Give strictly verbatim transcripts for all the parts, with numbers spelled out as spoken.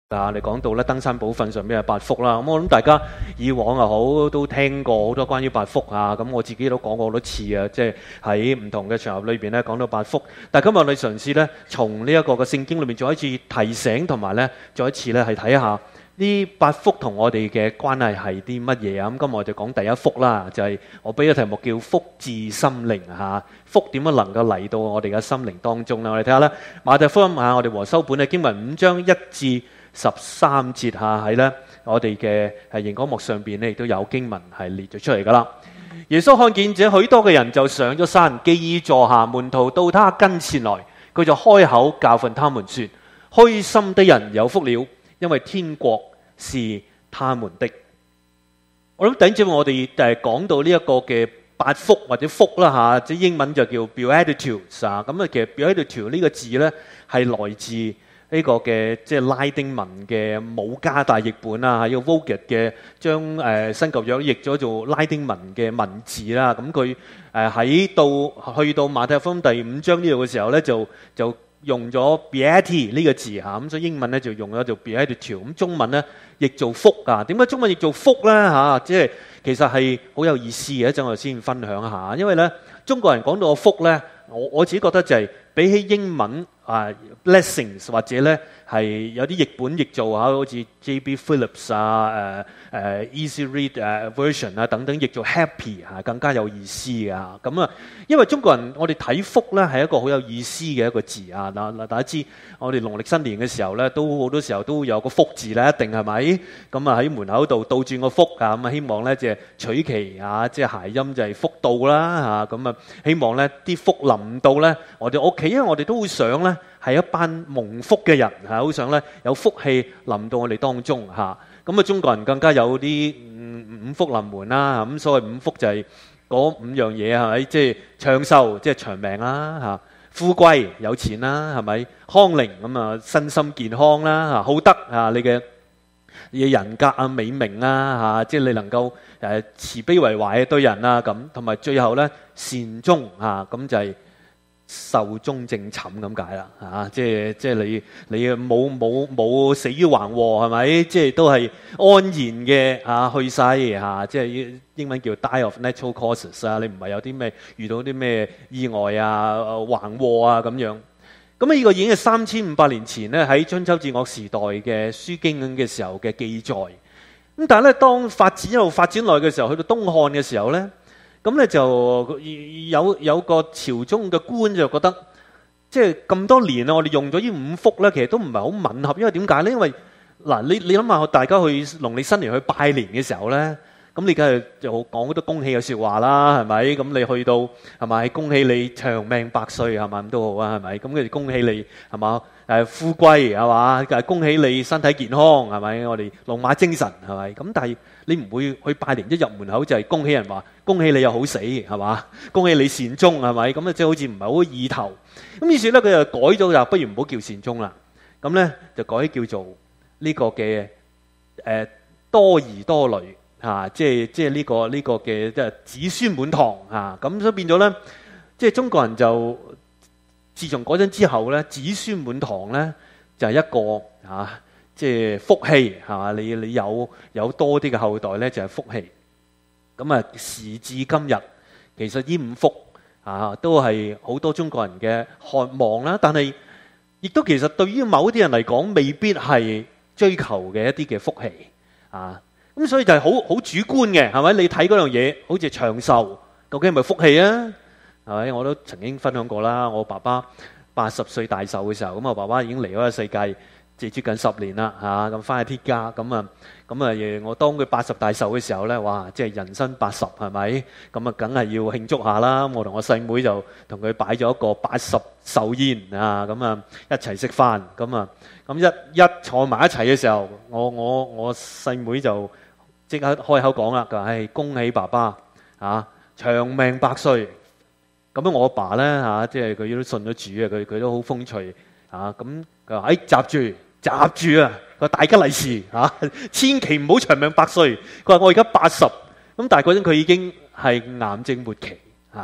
啊，你講到咧登山寶訓上面係八福啦，咁我諗大家以往又好都聽過好多關於八福啊，咁我自己都講過好多次啊，即係喺唔同嘅場合裏邊咧講到八福。但係今日我哋嘗試咧從呢一個嘅聖經裏面再一次提醒，同埋咧再一次咧係睇下呢八福同我哋嘅關係係啲乜嘢啊？咁今日我哋講第一福啦，就係我俾嘅題目叫福至心靈嚇。福點樣能夠嚟到我哋嘅心靈當中咧？我哋睇下啦，馬太福音嚇，我哋和修本嘅經文五章一至十三節下喺咧，我哋嘅係熒光幕上邊咧，亦都有經文係列咗出嚟噶啦。耶穌看見這許多嘅人，就上咗山，既已坐下，門徒到他跟前來，佢就開口教訓他們說：虛心的人有福了，因為天國是他們的。我諗頂住我哋誒講到呢一個嘅八福或者福啦嚇，即係英文就叫 Beatitudes 啊。咁啊，其實 Beatitude 呢個字咧係來自呢個嘅即係拉丁文嘅母加大譯本啊，係個 Vulgate 嘅將誒新舊約譯咗做拉丁文嘅文字啦。咁佢誒喺到去到馬太福音第五章呢度嘅時候咧，就就用咗 Beati 呢個字嚇，咁所以英文咧就用咗做 Beatitude，咁中文咧譯做福啊。點解中文譯做福咧嚇？即係其實係好有意思嘅，一陣我哋先分享下。因為咧中國人講到個福咧，我我自己覺得就係比起英文啊 blessings 或者咧係有啲譯本譯做嚇，好似 J B Phillips 啊、誒誒 Easy Read 誒 version 啊等等譯做 happy 嚇，更加有意思嘅嚇。咁啊，因為中國人我哋睇福咧係一個好有意思嘅一個字啊。嗱嗱，大家知我哋農曆新年嘅時候咧，都好多時候都有個福字咧，一定係咪？咁啊喺門口度倒轉個福啊，咁啊希望咧即係取其啊，即係諧音就係福到啦嚇。咁啊希望咧啲福臨到咧我哋屋企，因為我哋都會想咧係一班蒙福嘅人嚇，好想咧有福氣臨到我哋當中嚇。咁啊中國人更加有啲五福臨門啦。咁所謂五福就係嗰五樣嘢係咪？即係長壽，即係長命啦嚇；富貴有錢啦係咪？康寧咁啊身心健康啦嚇；好德啊你嘅嘢人格啊美名啊嚇，即係你能夠誒慈悲為懷對人啊咁，同埋最後咧善終嚇，咁就係壽終正寢咁解啦嚇，即係即係你你冇冇冇死於橫禍係咪？即係都係安然嘅嚇去世嚇，即係英文叫 die of natural causes 啊，你唔係有啲咩遇到啲咩意外啊橫禍啊咁樣。咁呢個已經係三千五百年前咧喺春秋戰國時代嘅書經嘅時候嘅記載。咁但係咧當發展一路發展落去嘅時候，去到東漢嘅時候咧。咁咧就有有個朝中嘅官就覺得，即係咁多年啦，我哋用咗呢五福咧，其實都唔係好吻合，因為點解咧？因為嗱，你你諗下，大家去農曆新年去拜年嘅時候咧，咁你梗係就講好多恭喜嘅説話啦，係咪？咁你去到係咪恭喜你長命百歲係咪咁都好啊？係咪？咁佢哋恭喜你係嘛？誒富貴係嘛？誒恭喜你身體健康係咪？我哋龍馬精神係咪？咁但係你唔會去拜年一入門口就係恭喜人話恭喜你又好死係嘛？恭喜你善終係咪？咁啊即係好似唔係好意頭。咁於是咧佢就改咗就不如唔好叫善終啦。咁咧就改叫做呢個嘅誒多兒多女。啊！即係即係呢個呢個嘅即係子孫滿堂啊！咁所以變咗咧，即係中國人就自從嗰陣之後咧，子孫滿堂咧就係一個啊，即係福氣係嘛？你你有有多啲嘅後代咧就係福氣。咁啊，時至今日，其實呢五福啊都係好多中國人嘅渴望啦。但係亦都其實對於某啲人嚟講，未必係追求嘅一啲嘅福氣啊。咁所以就係好好主觀嘅，係咪？你睇嗰樣嘢，好似長壽，究竟係咪福氣啊？係咪？我都曾經分享過啦。我爸爸八十歲大壽嘅時候，咁我爸爸已經離開咗世界，即係接近十年啦嚇。咁翻去鐵家，咁啊咁啊，我當佢八十大壽嘅時候咧，哇！即係人生八十係咪？咁啊，梗係要慶祝下啦。我同我細妹就同佢擺咗一個八十壽宴啊，咁啊一齊食飯，咁啊咁一一坐埋一齊嘅時候，我我我細妹就即刻開口講啦，佢話：唉，恭喜爸爸啊，長命百歲。咁樣我阿爸咧嚇，即係佢都信咗主啊，佢佢都好風趣啊。咁佢話：誒，閘住，閘住啊！佢話大吉利是嚇，千祈唔好長命百歲。佢話我而家八十，咁但係嗰陣佢已經係癌症末期嚇。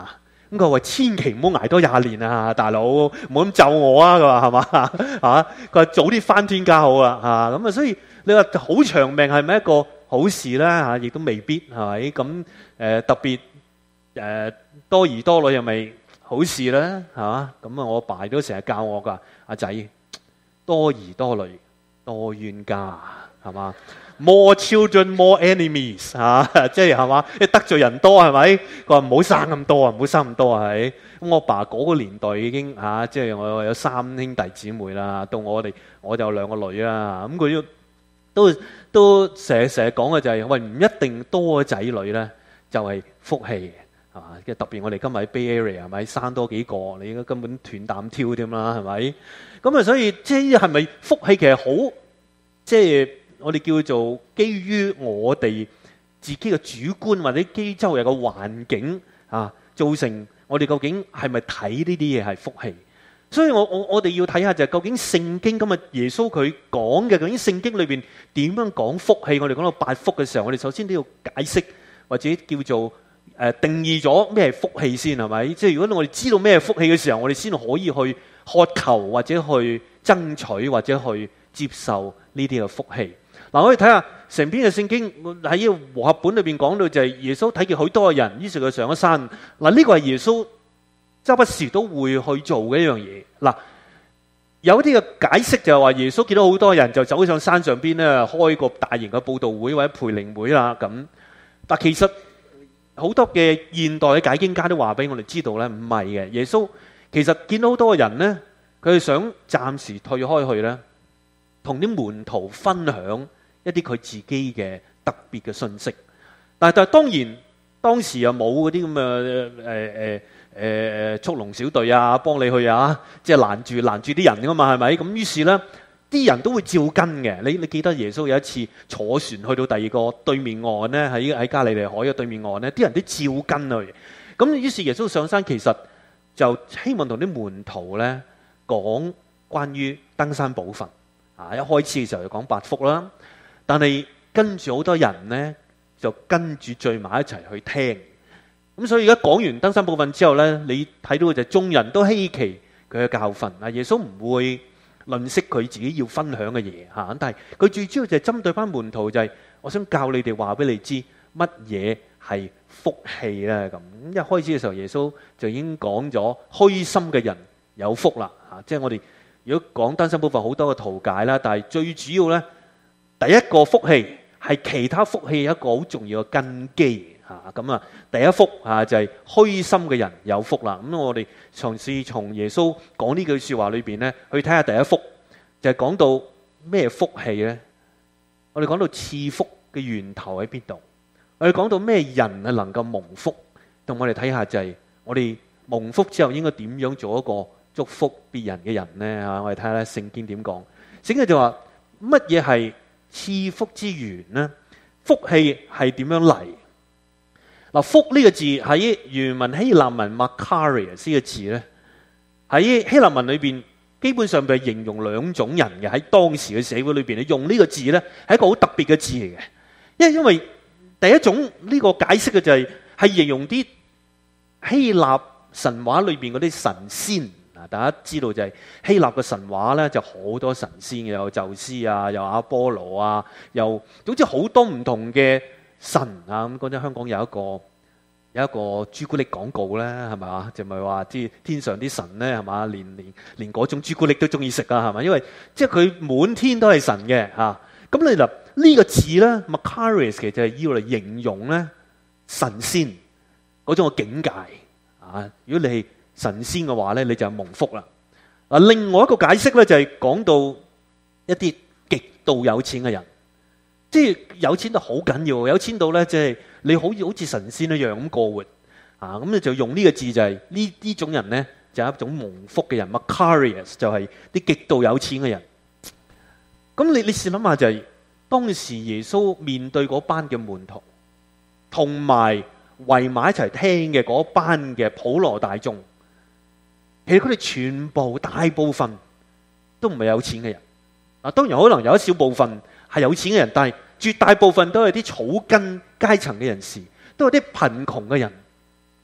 咁佢話千祈唔好捱多廿年啊，大佬唔好咁咒我啊！佢話係嘛嚇？佢話早啲翻天家好啊嚇！咁啊，所以你話好長命係咪一個好事咧嚇？亦都未必係咪？咁誒特別誒多兒多女又咪好事咧係嘛？咁啊，我爸都成日教我㗎，阿仔多兒多女多冤家係嘛？More children, more enemies 嚇，即係係嘛？你得罪人多係咪？佢話唔好生咁多啊，唔好生咁多啊，係。咁我爸嗰個年代已經嚇，即係我有三兄弟姊妹啦，到我哋我就有兩個女啦。咁佢都都都成日成日講嘅就係，喂，唔一定多仔女咧就係福氣係嘛？即係特別我哋今日喺 Bay Area 係咪生多幾個，你應該根本斷擔挑添啦係咪？咁啊，所以即係係咪福氣其實好即係？我哋叫做基於我哋自己嘅主觀，或者基於周圍嘅環境啊，造成我哋究竟係咪睇呢啲嘢係福氣？所以我我我哋要睇下就係究竟聖經今日耶穌佢講嘅，究竟聖經裏邊點樣講福氣？我哋講到八福嘅時候，我哋首先都要解釋或者叫做誒定義咗咩係福氣先係咪？即係如果我哋知道咩係福氣嘅時候，我哋先可以去渴求或者去爭取或者去接受呢啲嘅福氣。嗱，可以睇下成篇嘅聖經喺呢個和合本裏邊講到就係耶穌睇見許多嘅人，於是佢上咗山。嗱，呢個係耶穌周不時都會去做嘅一樣嘢。嗱，有啲嘅解釋就係話耶穌見到好多人就走上山上邊咧，開個大型嘅佈道會或者培靈會啦咁。但其實好多嘅現代嘅解經家都話俾我哋知道咧，唔係嘅。耶穌其實見到好多嘅人咧，佢係想暫時退開去咧，同啲門徒分享一啲佢自己嘅特別嘅信息，但係但係當然當時又冇嗰啲咁嘅誒誒誒誒速龍小隊啊，幫你去啊，即係攔住攔住啲人噶嘛，係咪？咁於是咧，啲人都會照跟嘅。你你記得耶穌有一次坐船去到第二個對面岸咧，喺喺加利利海嘅對面岸咧，啲人都照跟佢。咁於是耶穌上山，其實就希望同啲門徒咧講關於登山寶訓啊。一開始嘅時候就講八福啦。但係跟住好多人呢，就跟住聚埋一齊去聽。咁所以而家講完登山寶訓之後呢，你睇到就眾人都稀奇佢嘅教訓。啊，耶穌唔會吝嗇佢自己要分享嘅嘢嚇，但係佢最主要就係針對翻門徒，就係我想教你哋話俾你知乜嘢係福氣咧咁。一開始嘅時候，耶穌就已經講咗虛心嘅人有福啦嚇，即係我哋如果講登山寶訓好多嘅圖解啦，但係最主要呢。第一個福氣係其他福氣一個好重要嘅根基嚇，咁啊第一福啊就係虛心嘅人有福啦。咁我哋嘗試從耶穌講呢句説話裏邊咧，去睇下第一福就係講到咩福氣咧？我哋講到賜福嘅源頭喺邊度？我哋講到咩人係能夠蒙福？同我哋睇下就係我哋蒙福之後應該點樣做一個祝福別人嘅人咧嚇？我哋睇下咧聖經點講。聖經就話乜嘢係賜福之源呢？福氣係點樣嚟？嗱，福呢個字喺原文希臘文 Makarios 呢個字咧，喺希臘文裏邊基本上係形容兩種人嘅。喺當時嘅社會裏邊，你用呢個字咧係一個好特別嘅字嚟嘅。因為因為第一種呢個解釋嘅就係係形容啲希臘神話裏邊嗰啲神仙。大家知道就係希臘嘅神話咧，就好多神仙嘅，有宙斯啊，有阿波羅啊，又總之好多唔同嘅神啊。咁嗰陣香港有一個有一個朱古力廣告咧，係咪啊？就咪話啲天上啲神咧，係嘛？連連連嗰種朱古力都中意食啊，係咪？因為即係佢滿天都係神嘅嚇。咁你嗱呢個字咧 Makarios 其實就係要嚟形容咧神仙嗰種嘅境界啊。如果你係神仙嘅話咧，你就蒙福啦。嗱，另外一個解釋咧就係講到一啲極度有錢嘅人，即係有錢到好緊要，有錢到咧即係你好似好似神仙一樣咁過活啊。咁你就用呢個字就係呢呢種人咧就係一種蒙福嘅人 Makarios 就係啲極度有錢嘅人。咁你你試諗下就係當時耶穌面對嗰班嘅門徒，同埋圍埋一齊聽嘅嗰班嘅普羅大眾。其實佢哋全部大部分都唔係有錢嘅人，嗱，當然可能有一小部分係有錢嘅人，但係絕大部分都係啲草根階層嘅人士，都係啲貧窮嘅人。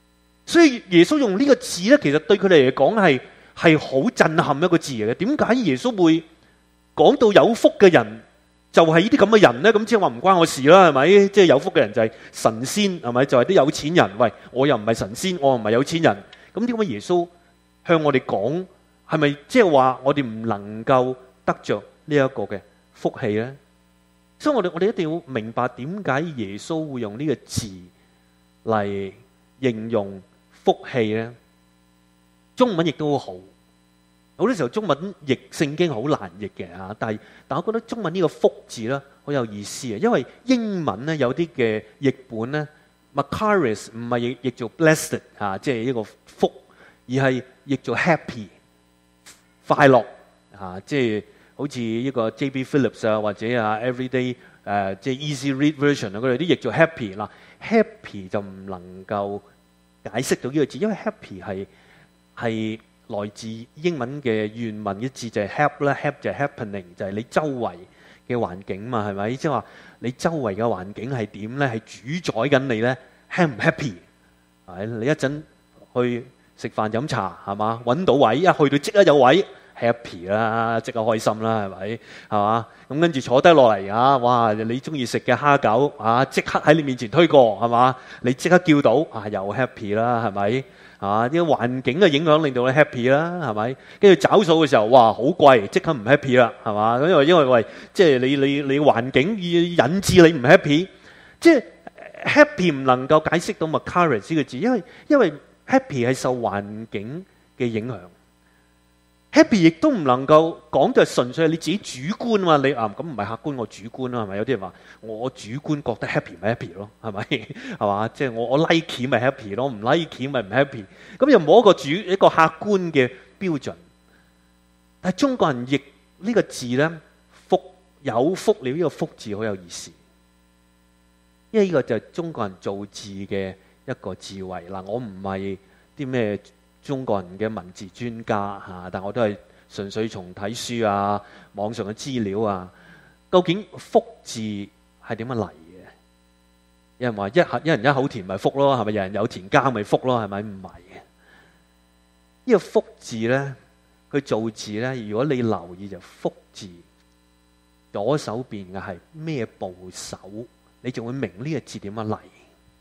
所以耶穌用呢個字咧，其實對佢哋嚟講係係好震撼一個字嚟嘅。點解耶穌會講到有福嘅人就係呢啲咁嘅人咧？咁即係話唔關我事啦，係咪？即係有福嘅人就係神仙，係咪？就係啲有錢人。喂，我又唔係神仙，我又唔係有錢人。咁點解耶穌向我哋講，係咪即係話我哋唔能夠得着呢一個嘅福氣咧？所以我哋我哋一定要明白點解耶穌會用呢個字嚟形容福氣咧？中文亦都好，好多時候中文譯聖經好難譯嘅嚇，但係但我覺得中文呢個福字咧好有意思啊，因為英文咧有啲嘅譯本咧 Macarius 唔係譯譯做 blessed 嚇，即係一個福，而係譯做 happy 快樂嚇，即係好似一個 J B Phillips 啊或者啊 Everyday 誒即係 Easy Read Version 啊，佢哋啲譯做 happy 嗱 happy 就唔能夠解釋到呢個字，因為 happy 係係來自英文嘅原文嘅字就係 hap 啦 ，hap 就係 happening，就係你周圍嘅環境嘛，係咪？即係話你周圍嘅環境係點咧？係主宰緊你咧 happy 唔 happy？ 係你一陣去食飯飲茶係嘛？揾到位一去到即刻有位 happy 啦，即刻開心啦，係咪？係嘛？咁跟住坐低落嚟啊！哇！你中意食嘅蝦餃啊，即刻喺你面前推過係嘛？你即刻叫到啊，又 happy 啦，係咪？啊！啲環境嘅影響令到你 happy 啦，係咪？跟住找數嘅時候，哇！好貴，即刻唔 happy 啦，係嘛？因為因為喂，即係你你你環境引致你唔 happy， 即係 happy 唔能夠解釋到 Macarius 呢個字，因為因為 happy 係受環境嘅影響。happy 亦都唔能夠講就係純粹係你自己主觀嘛，你啊咁唔係客觀，我主觀啦，係咪？有啲人話我主觀覺得 happy 咪 happy 咯，係咪？係嘛？即係我我 like 咪 happy 咯，唔 like 咪唔 happy。咁又冇一個主一個客觀嘅標準。但係中國人譯呢個字咧，福有福了呢個福字好有意思，因為呢個就係中國人造字嘅一個智慧。嗱，我唔係啲咩中國人嘅文字專家嚇，但我都係純粹從睇書啊、網上嘅資料啊，究竟福字係點樣嚟嘅？有人話一一人一口田咪福咯，係咪？有人有田耕咪福咯，係咪？唔係嘅。呢個福字咧，佢造字咧，如果你留意就福字左手邊嘅係咩部首，你就會明呢個字點樣嚟。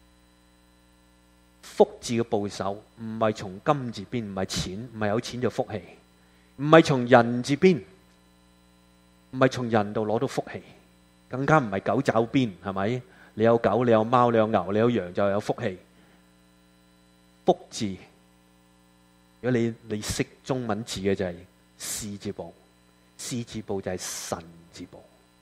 福字嘅部首唔係從金字邊，唔係錢，唔係有錢就福氣，唔係從人字邊，唔係從人度攞到福氣，更加唔係狗爪邊，係咪？你有狗，你有貓，你有牛，你有羊就有福氣。福字，如果你你識中文字嘅就係士字部，士字部就係神字部，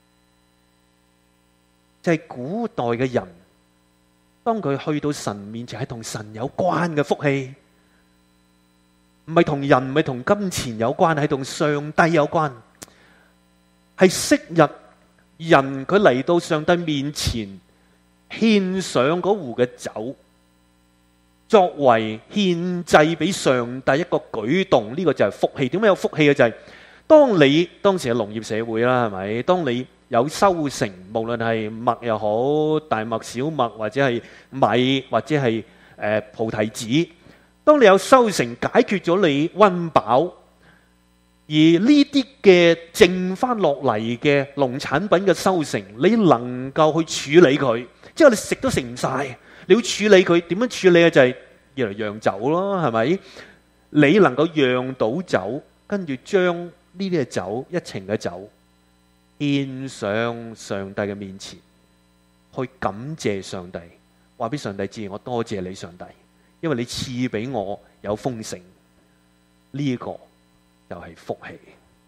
就係古代嘅人。當佢去到神面前，係同神有關嘅福氣，唔係同人，唔係同金錢有關，係同上帝有關。係昔日人佢嚟到上帝面前獻上嗰壺嘅酒，作為獻祭俾上帝一個舉動，呢個就係福氣。點解有福氣嘅就係，當你當時係農業社會啦，係咪？當你有收成，無論係麥又好，大麥、小麥，或者係米，或者係誒菩提子。當你有收成，解決咗你溫飽，而呢啲嘅剩翻落嚟嘅農產品嘅收成，你能夠去處理佢，即係你食都食唔晒，你要處理佢，點樣處理啊？就係要嚟釀酒咯，係咪？你能夠釀到酒，跟住將呢啲嘅酒，一程嘅酒，獻上上帝嘅面前，去感謝上帝，話俾上帝知，我多謝你上帝，因為你賜俾我有豐盛，呢個就係福氣。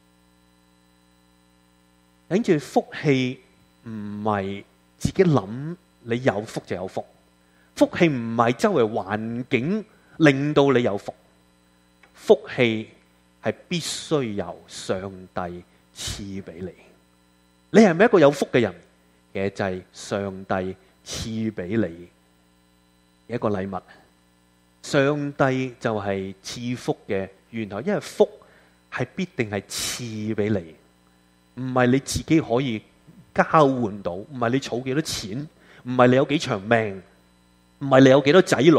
跟住福氣唔係自己諗，你有福就有福，福氣唔係周圍環境令到你有福，福氣係必須由上帝賜俾你。你係咪一個有福嘅人？其實就係上帝賜俾你一個禮物。上帝就係賜福嘅源頭，因為福係必定係賜俾你，唔係你自己可以交換到，唔係你儲幾多錢，唔係你有幾長命，唔係你有幾多仔女，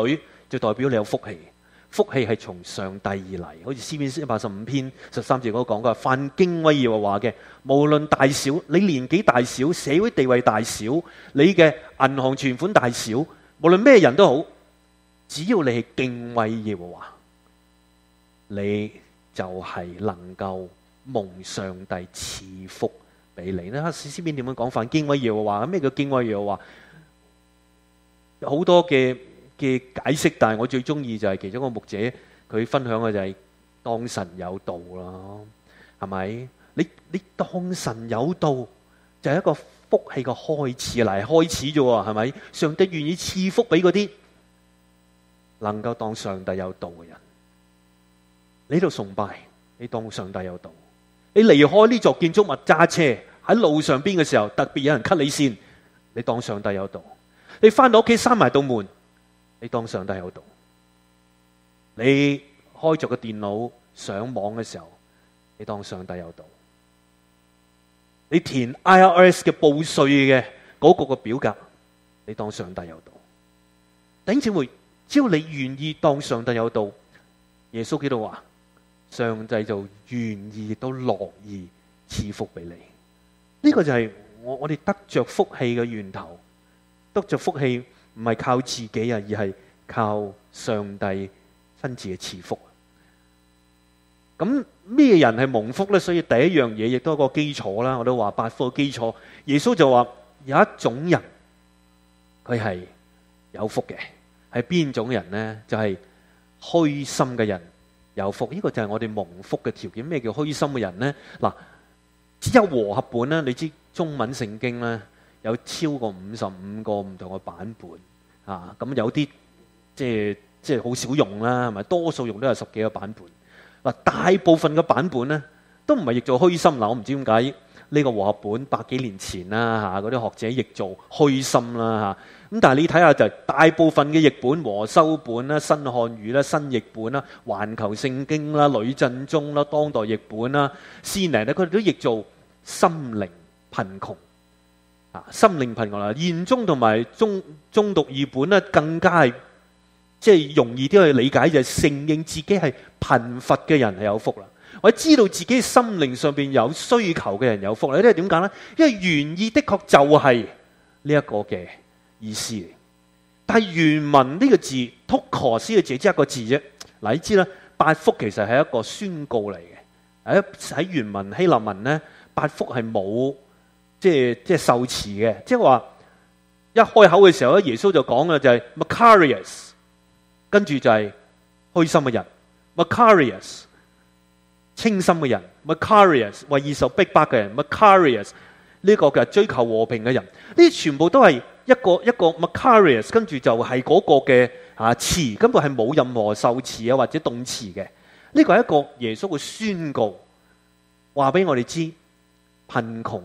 就代表你有福氣。福氣係從上帝而嚟，好似詩篇一百八十五篇十三節嗰講嘅，凡敬畏耶和華嘅，無論大小，你年紀大小，社會地位大小，你嘅銀行存款大小，無論咩人都好，只要你係敬畏耶和華，你就係能夠蒙上帝賜福俾你咧。詩篇點樣講？凡敬畏耶和華，咩叫敬畏耶和華？好多嘅嘅解釋，但係我最中意就係其中一個牧者佢分享嘅就係當神有道啦，係咪？你你當神有道就係一個福氣嘅開始嚟，開始啫喎，係咪？上帝願意賜福俾嗰啲能夠當上帝有道嘅人。你喺度崇拜，你當上帝有道。你離開呢座建築物揸車喺路上邊嘅時候，特別有人 cut 你線，你當上帝有道。你翻到屋企閂埋道門，你當上帝有道。你開着個電腦上網嘅時候，你當上帝有道。你填 I R S 嘅報稅嘅嗰個個表格，你當上帝有道。弟兄姊妹，只要你願意當上帝有道，耶穌基督話，上帝就願意都樂意賜福俾你。呢個就係我我哋得着福氣嘅源頭。得着福氣唔係靠自己啊，而係靠上帝親自嘅賜福。咁咩人係蒙福呢？所以第一樣嘢亦都係個基礎啦。我都話八福嘅基礎。耶穌就話有一種人佢係有福嘅，係邊種人呢？就係虛心嘅人有福。呢個就係我哋蒙福嘅條件。咩叫虛心嘅人呢？嗱，只有和合本啦，你知中文聖經咧有超過五十五個唔同嘅版本啊。咁有啲即係即係好少用啦，係咪？多數用都有十幾個版本。嗱，大部分嘅版本咧都唔係譯做虛心。嗱，我唔知點解呢個和合本百幾年前啦嚇，嗰啲學者譯做虛心啦嚇。咁但係你睇下就係大部分嘅譯本，和修本啦、新漢語啦、新譯本啦、環球聖經啦、呂振中啦、當代譯本啦、先靈咧，佢哋都譯做心靈貧窮啊，心靈貧窮啦。現中同埋中中讀譯本咧，更加係即係容易啲去理解，就係承認自己係貧乏嘅人係有福啦。或者知道自己心靈上邊有需求嘅人有福啦。呢係點解呢？因為原意的確就係呢一個嘅意思嚟。但係原文呢個字 tokos 嘅字只係一個字啫。嗱，你知啦，八福其實係一個宣告嚟嘅。喺喺原文希臘文呢，八福係冇即係即係受詞嘅，即係話一開口嘅時候咧，耶穌就講嘅就係 Macarius， 跟住就係虛心嘅人 Macarius。清心嘅人 Macarius， 為義受逼迫嘅人 Macarius， 呢個嘅追求和平嘅人，呢啲全部都係一個一個 Macarius， 跟住就係嗰個嘅啊詞，根本係冇任何受詞啊或者動詞嘅。呢個係一個耶穌嘅宣告，話俾我哋知貧窮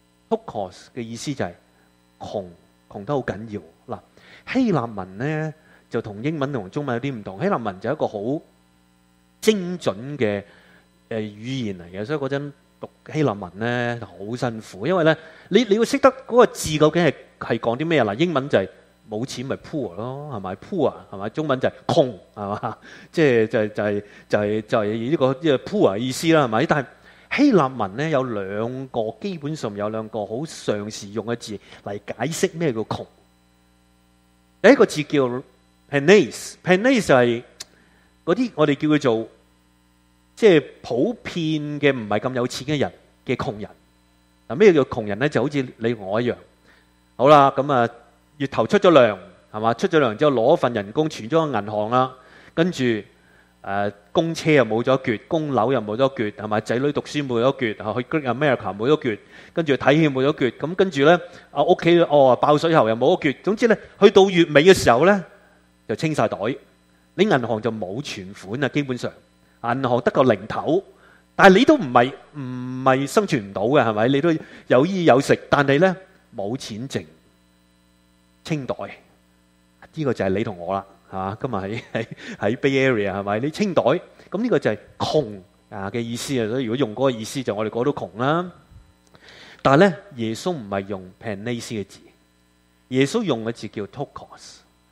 tokos 嘅意思就係窮，窮得好緊要。嗱，希臘文呢就同英文同中文有啲唔同，希臘文就係一個好精準嘅誒語言嚟嘅，所以嗰陣讀希臘文咧好辛苦，因為咧你你要識得嗰個字究竟係係講啲咩啊？嗱，英文就係冇錢咪 poor 咯，係咪 poor 係咪？中文就係窮係嘛？即係就係就係就係就係呢個呢個 poor 意思啦，係咪？但係希臘文咧有兩個，基本上有兩個好常時用嘅字嚟解釋咩叫窮。第一個字叫 penes，penes 就係嗰啲我哋叫佢做即係普遍嘅唔係咁有錢嘅人嘅窮人。嗱，咩叫窮人咧？就好似你我一樣。好啦，咁啊月頭出咗糧係嘛？出咗糧之後攞份人工存咗個銀行啦，跟住誒供車又冇咗一橛，供樓又冇咗一橛，係咪？仔女讀書冇咗一橛，去 Great America 冇咗一橛，跟住睇戲冇咗一橛，咁跟住咧啊屋企哦爆水喉又冇一橛，總之咧去到月尾嘅時候咧就清晒袋，你銀行就冇存款啊，基本上。銀行得個零頭，但係你都唔係唔係生存唔到嘅，係咪？你都有衣有食，但係咧冇錢剩，清袋。呢個就係你同我啦，係嘛？今日喺喺喺 Bay Area 係咪？你清袋，咁呢個就係窮啊嘅意思啊。所以如果用嗰個意思，就我哋個個都窮啦。但係咧，耶穌唔係用 penes 嘅字，耶穌用嘅字叫 tokos。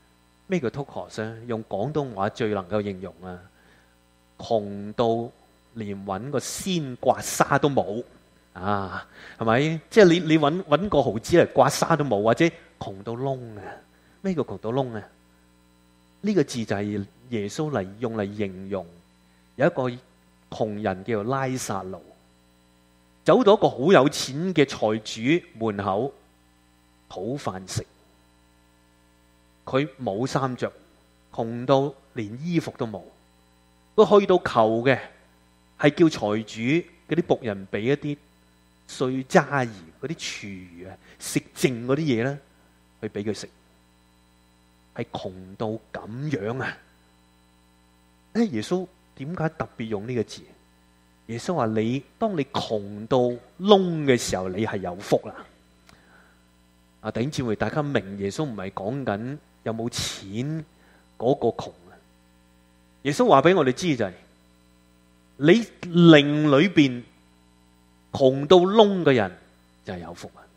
咩叫 tukos 咧？用廣東話最能夠形容啊，窮到連揾個鮮刮痧都冇啊，係咪？即係你你揾揾個毫子嚟刮痧都冇，或者窮到窿啊？咩叫窮到窿啊？呢個字就係耶穌嚟用嚟形容有一個窮人叫做拉撒路，走到一個好有錢嘅財主門口討飯食，佢冇衫着，窮到連衣服都冇。佢去到求嘅係叫財主嗰啲僕人俾一啲碎渣兒嗰啲廚餘啊，食剩嗰啲嘢咧，去俾佢食。係窮到咁樣啊！誒，耶穌點解特別用呢個字？耶穌話你當你窮到窿嘅時候，你係有福啦。啊，弟兄姊妹，大家明耶穌唔係講緊有冇錢嗰個窮啊。耶穌話俾我哋知就係、是、你靈裏邊窮到窿嘅人就係有福啊。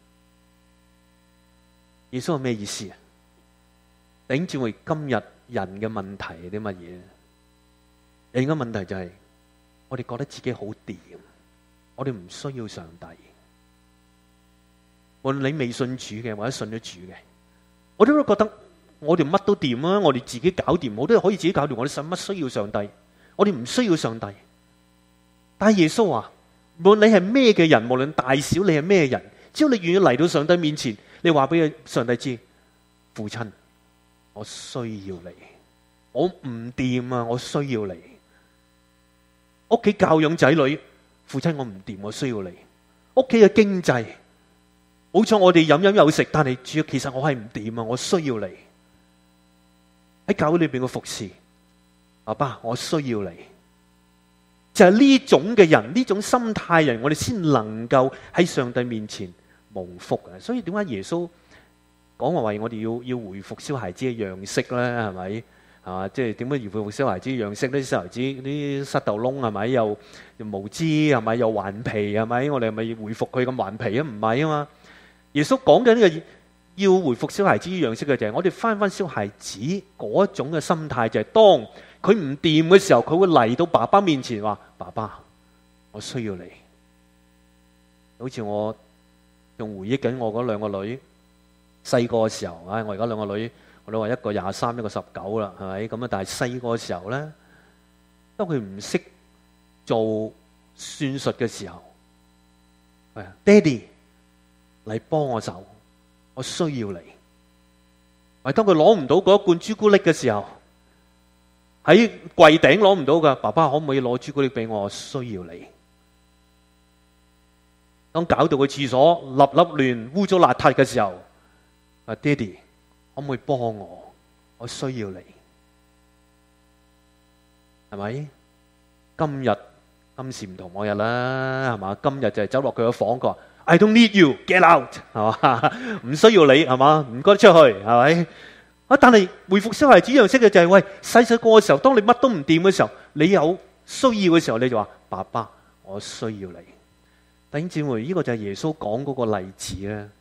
耶穌係咩意思啊？弟兄姊妹，今日人嘅問題係啲乜嘢？人嘅問題就係、是、我哋覺得自己好掂，我哋唔需要上帝。無論你未信主嘅或者信咗主嘅，我哋都覺得我哋乜都掂啊！我哋自己搞掂，我都可以自己搞掂。我哋使乜需要上帝？我哋唔需要上帝。但係耶穌話，無論你係咩嘅人，無論大小你係咩人，只要你願意嚟到上帝面前，你話俾上帝知，父親，我需要你，我唔掂啊！我需要你。屋企教養仔女，父親我唔掂，我需要你。屋企嘅經濟，冇錯，我哋飲飲有食，但係主要其實我係唔掂啊！我需要你。喺教會裏邊嘅服侍，爸爸，我需要你。就係呢種嘅人，呢種心態人，我哋先能夠喺上帝面前蒙福啊！所以點解耶穌講話為我哋要要回復小孩子嘅樣式咧？係咪？係嘛？即係點解要回復小孩子嘅樣式？啲小孩子啲塞豆窿係咪？又又無知係咪？又頑皮係咪？我哋係咪要回復佢咁頑皮啊？唔係啊嘛！耶穌講緊呢個要回復小孩子嘅樣式嘅就係我哋翻翻小孩子嗰一種嘅心態，就係當佢唔掂嘅時候，佢會嚟到爸爸面前話：爸爸，我需要你。好似我仲回憶緊我嗰兩個女細個嘅時候，唉，我而家兩個女，我都話一個廿三，一個十九啦，係咪咁啊？但係細個嘅時候咧，當佢唔識做算術嘅時候，係啊，爹哋嚟幫我手，我需要你。係當佢攞唔到嗰一罐朱古力嘅時候，喺櫃頂攞唔到噶，爸爸可唔可以攞朱古力俾我？我需要你。當搞到個廁所立立亂、污糟邋遢嘅時候，啊，爹哋可唔可以幫我？我需要你，係咪？今日今時唔同往日啦，係嘛？今日就係走落佢個房，佢話 I don't need you, get out， 係嘛？唔需要你，係嘛？唔該出去，係咪？啊！但係回復小孩子樣式嘅就係、是、喂，細細個嘅時候，當你乜都唔掂嘅時候，你有需要嘅時候，你就話爸爸，我需要你。弟兄姊妹，呢、這個就係耶穌講嗰個例子咧。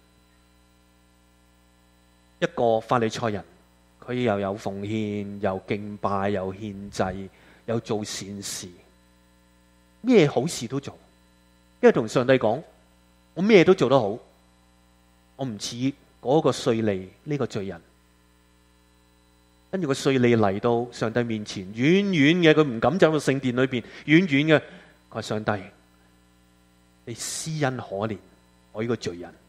一個法利賽人，佢又有奉獻，又敬拜，又獻祭，又做善事，咩好事都做。因為同上帝講，我咩都做得好，我唔似嗰個稅吏呢個罪人。跟住個稅吏嚟到上帝面前，遠遠嘅，佢唔敢走到聖殿裏邊，遠遠嘅，佢話上帝，你施恩可憐我呢個罪人。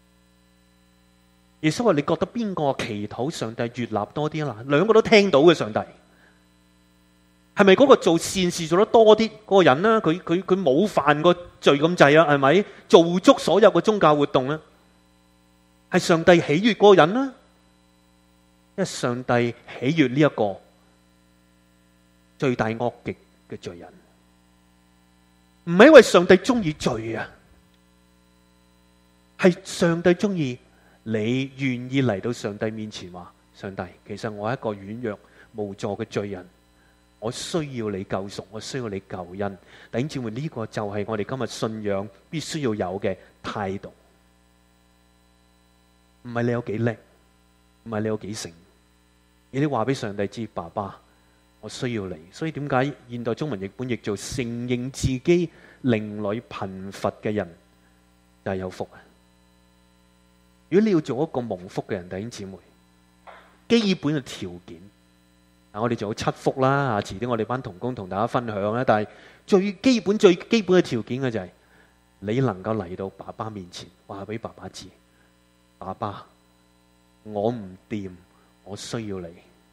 耶穌話：你覺得邊個祈禱上帝悅納多啲啦？兩個都聽到嘅，上帝係咪嗰個做善事做得多啲嗰個人呢？佢佢佢冇犯過罪咁滯啊？係咪做足所有嘅宗教活動呢？係上帝喜悅嗰個人呢？因為上帝喜悅呢一個罪大惡極嘅罪人，唔係因為上帝中意罪啊，係上帝中意你願意嚟到上帝面前話：上帝，其實我係一個軟弱無助嘅罪人，我需要你救贖，我需要你救恩。弟兄姊妹，呢個就係我哋今日信仰必須要有嘅態度，唔係你有幾叻，唔係你有幾成， 而你話俾上帝知，爸爸，我需要你。所以點解現代中文譯本譯做承認自己靈裏貧乏嘅人就係有福啊！如果你要做一個蒙福嘅人，弟兄姊妹，基本嘅條件，啊，我哋仲有七福啦，啊，遲啲我哋班同工同大家分享啦。但係最基本、最基本嘅條件嘅就係你能夠嚟到爸爸面前，話俾爸爸知，爸爸，我唔掂，我需要你。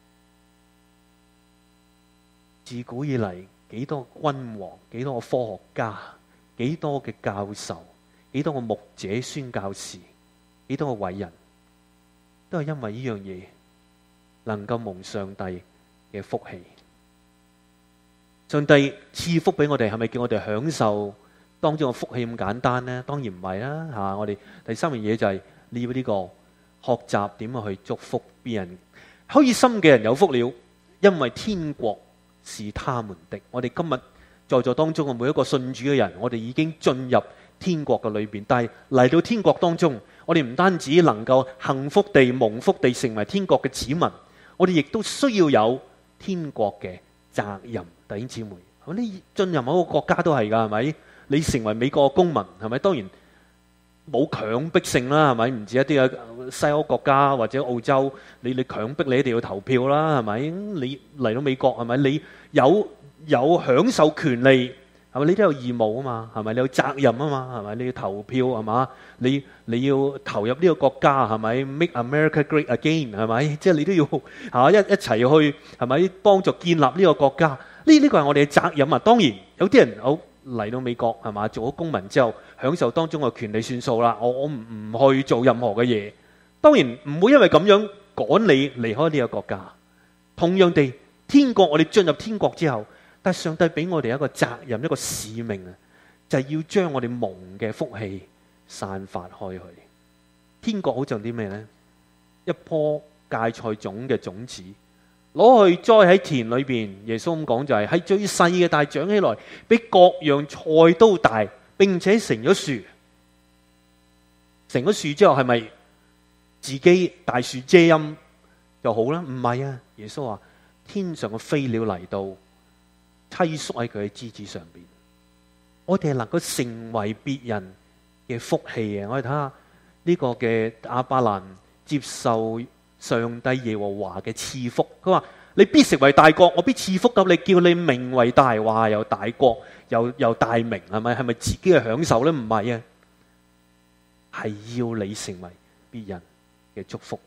自古以嚟，幾多個君王，幾多個科學家，幾多嘅教授，幾多個牧者、宣教士，幾多個偉人，都係因為呢樣嘢能夠蒙上帝嘅福氣。上帝賜福俾我哋，係咪叫我哋享受當中嘅福氣咁簡單呢？當然唔係啦，吓，我哋第三樣嘢就係你要呢個學習點樣去祝福別人。虛心嘅人有福了，因為天國是他們的。我哋今日在座當中嘅每一個信主嘅人，我哋已經進入天國嘅裏邊。但係嚟到天國當中，我哋唔單止能夠幸福地、蒙福地成為天國嘅子民，我哋亦都需要有天國嘅責任。弟兄姊妹，你進入某個國家都係噶，係咪？你成為美國嘅公民，係咪？當然冇強迫性啦，係咪？唔似一啲嘅西歐國家或者澳洲，你你強迫你一定要投票啦，係咪？你嚟到美國，係咪？你有有享受權利，係咪？你都有義務啊嘛，係咪？你有責任啊嘛，係咪？你要投票，係嘛？你你要投入呢個國家，係咪 ？Make America Great Again， 係咪？即係你都要嚇一一齊去，係咪？幫助建立呢個國家。呢呢個係我哋嘅責任啊！當然有啲人好嚟到美國，係嘛，做咗公民之後，享受當中嘅權利算數啦。我我唔唔去做任何嘅嘢，當然唔會因為咁樣趕你離開呢個國家。同樣地，天國我哋進入天國之後，但係上帝俾我哋一個責任，一個使命啊，就係要將我哋蒙嘅福氣散發開去。天國好似啲咩呢？一棵芥菜種嘅種子。攞去栽喺田裏邊，耶穌咁講就係係最細嘅，但係長起來比各樣菜都大，並且成咗樹。成咗樹之後係咪自己大樹遮陰就好啦？唔係啊！耶穌話天上嘅飛鳥嚟到棲宿喺佢嘅枝子上邊，我哋係能夠成為別人嘅福氣啊！我哋睇下呢個嘅亞伯蘭接受上帝耶和華嘅賜福，佢話你必成為大國，我必賜福給你，叫你名為大。話又大國又又大名，係咪？係咪自己嘅享受呢？唔係啊，係要你成為別人嘅祝福。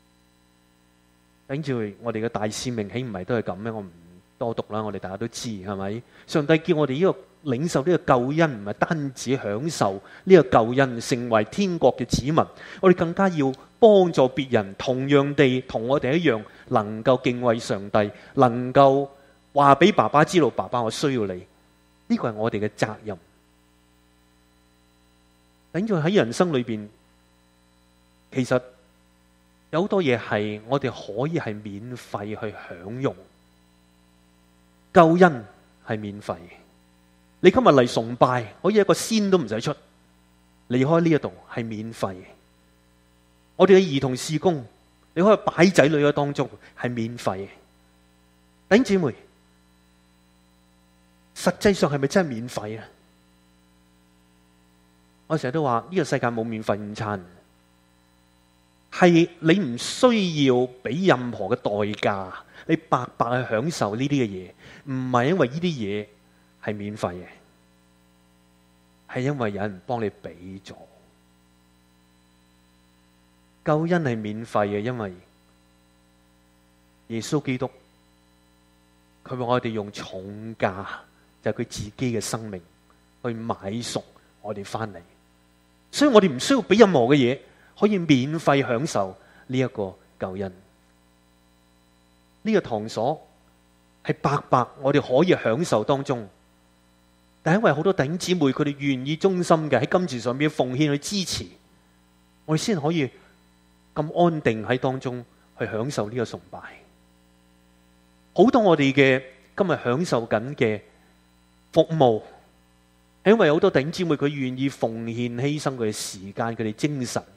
跟住我哋嘅大使命，豈唔係都係咁咩？我唔多讀啦，我哋大家都知，係咪？上帝叫我哋呢個領受呢個救恩，唔係單止享受呢個救恩，成為天國嘅子民，我哋更加要幫助別人，同樣地同我哋一樣，能夠敬畏上帝，能夠話俾爸爸知道，爸爸我需要你，呢個係我哋嘅責任。等住喺人生裏邊，其實有好多嘢係我哋可以係免費去享用。救恩係免費，你今日嚟崇拜，可以一個仙都唔使出，離開呢一度係免費。我哋嘅兒童事工，你可以擺仔女嘅當中係免費。弟兄姊妹，實際上係咪真係免費啊？我成日都話呢個世界冇免費午餐，係你唔需要俾任何嘅代價，你白白去享受呢啲嘅嘢，唔係因為呢啲嘢係免費嘅，係因為有人幫你俾咗。救恩係免費嘅，因為耶穌基督佢話我哋用重價，就係佢自己嘅生命去買贖我哋翻嚟，所以我哋唔需要俾任何嘅嘢，可以免費享受呢一個救恩。呢個堂所係白白我哋可以享受當中，但係因為好多弟兄姊妹佢哋願意忠心嘅喺金錢上面奉獻去支持，我哋先可以咁安定喺當中去享受呢個崇拜。好多我哋嘅今日享受緊嘅服務，係因為好多弟兄姊妹佢願意奉獻犧牲佢嘅時間、佢哋精神，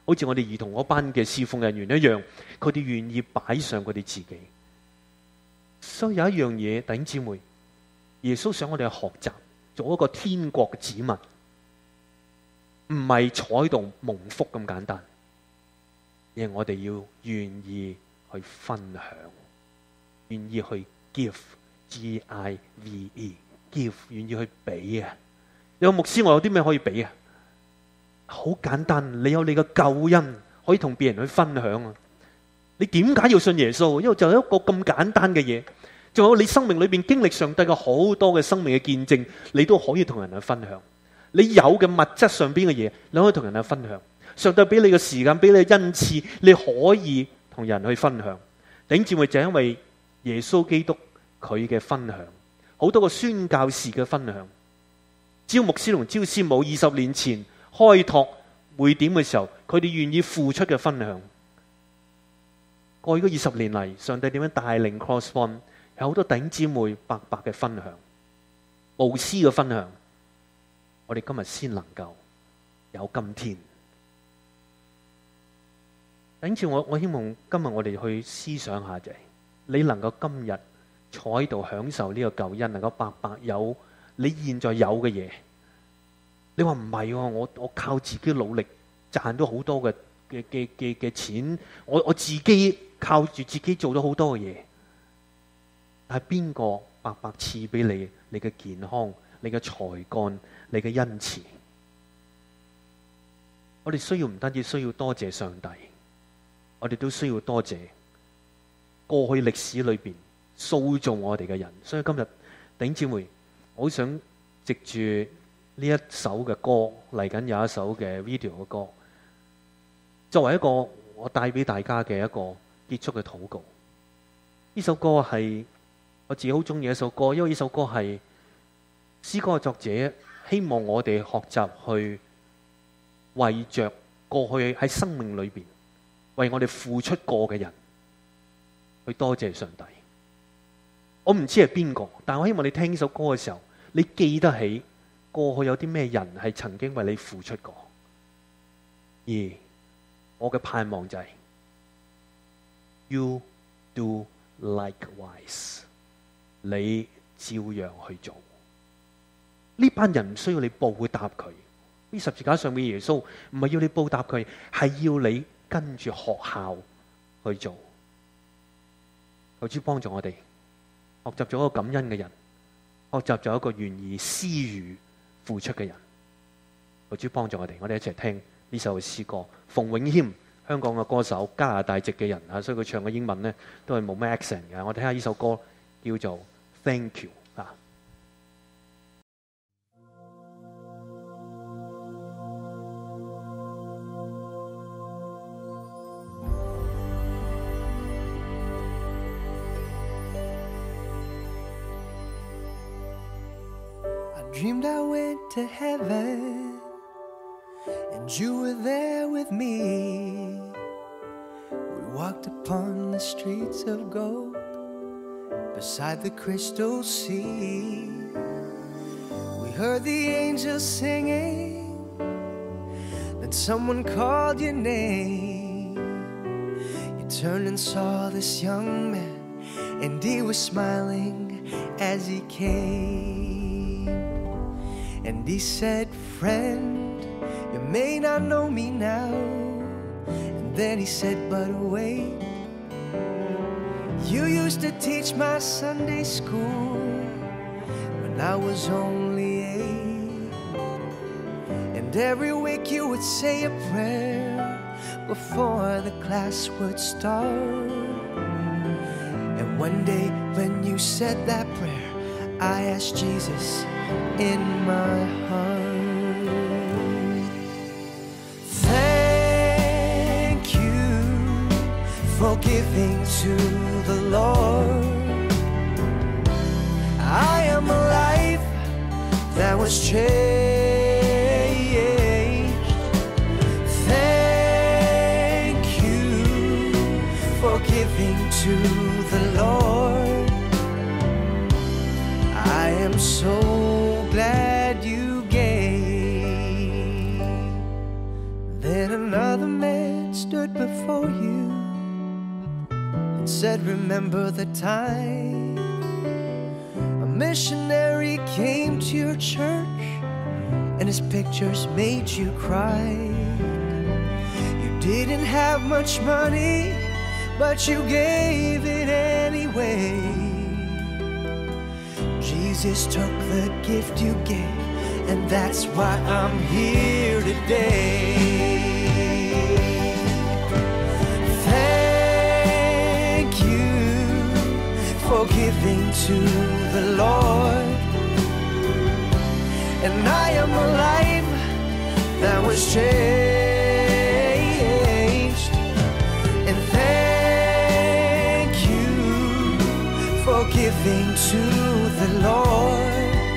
好似我哋兒童嗰班嘅侍奉人員一樣，佢哋願意擺上佢哋自己。所以有一樣嘢，弟兄姊妹，耶穌想我哋去學習，做一個天國嘅子民，唔係坐喺度蒙福咁簡單，而係我哋要願意去分享，願意去 give，G I V E，give， 願意去俾啊！有牧師，我有啲咩可以俾啊？好簡單，你有你嘅救恩，可以同別人去分享啊！你點解要信耶穌？因為就有一個咁簡單嘅嘢，仲有你生命裏邊經歷上帝嘅好多嘅生命嘅見證，你都可以同人去分享。你有嘅物質上邊嘅嘢，你可以同人去分享。上帝俾你嘅時間，俾你嘅恩賜，你可以同人去分享。弟兄姊妹，就因為耶穌基督佢嘅分享，好多個宣教士嘅分享，招牧師同招師母二十年前開拓會點嘅時候，佢哋願意付出嘅分享。過去嗰二十年嚟，上帝點樣帶領 CrossPoint， 有好多弟兄姊妹白白嘅分享，無私嘅分享，我哋今日先能夠有今天。弟兄姊妹，我我希望今日我哋去思想下就係，你能夠今日坐喺度享受呢個救恩，能夠白白有你現在有嘅嘢。你話唔係喎，我我靠自己努力賺到好多嘅嘅嘅嘅嘅錢，我我自己靠住自己做咗好多嘅嘢。但係邊個白白賜俾你你嘅健康、你嘅才幹、你嘅恩賜？我哋需要唔單止需要多謝上帝，我哋都需要多謝過去歷史裏邊塑造我哋嘅人。所以今日弟兄姊妹，我好想藉住呢一首嘅歌，嚟緊有一首嘅 video 嘅歌，作為一個我帶俾大家嘅一個結束嘅禱告。呢首歌係我自己好中意一首歌，因為呢首歌係詩歌嘅作者希望我哋學習去為着過去喺生命裏邊為我哋付出過嘅人去多謝上帝。我唔知係邊個，但我希望你聽呢首歌嘅時候，你記得起過去有啲咩人係曾經為你付出過，而我嘅盼望就係 You do likewise， 你照樣去做。呢班人唔需要你報答佢，呢十字架上面耶穌唔係要你報答佢，係要你跟住學校去做。求主幫助我哋學習咗一個感恩嘅人，學習咗一個願意施予付出嘅人。求主幫助我哋，我哋一齊聽呢首詩歌。馮永謙，香港嘅歌手，加拿大籍嘅人啊，所以佢唱嘅英文咧都係冇咩 accent 嘅。我睇下呢首歌叫做 Thank You 啊。 Dreamed I went to heaven and you were there with me. We walked upon the streets of gold beside the crystal sea. We heard the angels singing, then someone called your name. You turned and saw this young man, and he was smiling as he came. And he said, friend, you may not know me now. And then he said, but wait, you used to teach my Sunday school when I was only eight. And every week you would say a prayer before the class would start. And one day when you said that prayer, I asked Jesus in my heart. Thank you for giving to the Lord. I am a life that was changed. Thank you for giving to the Lord. I am so glad you gave. Then another man stood before you and said, remember the time a missionary came to your church and his pictures made you cry. You didn't have much money, but you gave it anyway. Jesus took the gift you gave, and that's why I'm here today. Thank you for giving to the Lord. And I am a life that was changed. And thank you for giving to the Lord.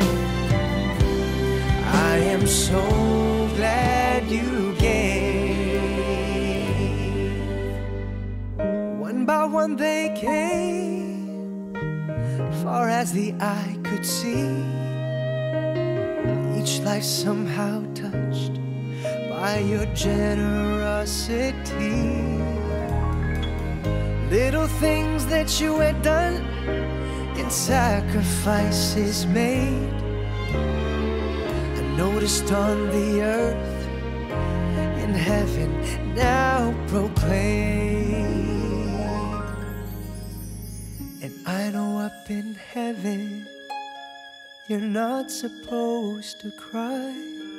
I am so glad you gave. One by one they came, far as the eye could see. Each life somehow touched by your generosity. Little things that you had done and sacrifices made, noticed on the earth, in heaven now proclaim. And I know up in heaven you're not supposed to cry,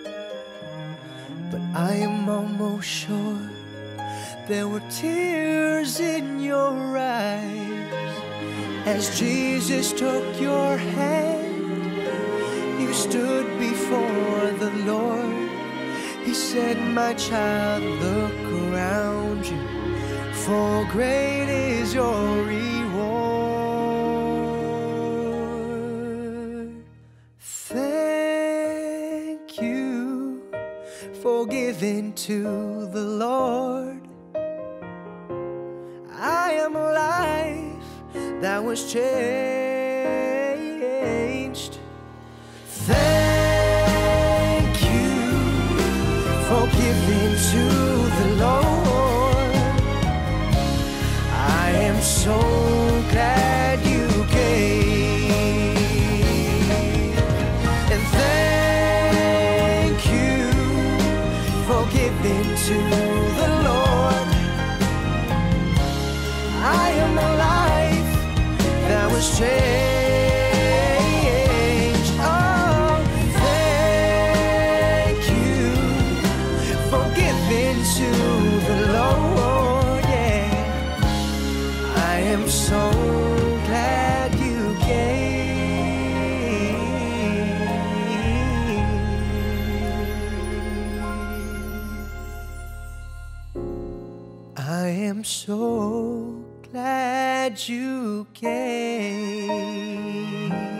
but I am almost sure there were tears in your eyes as Jesus took your hand. You stood before the Lord. He said, my child, look around you, for great is your reward. Thank you for giving to the Lord. I am a life that was changed. Thank you for giving to the Lord. I am so glad you gave. And thank you for giving to the Lord. I am a life that was changed. To the Lord, yeah. I am so glad you gave. I am so glad you gave.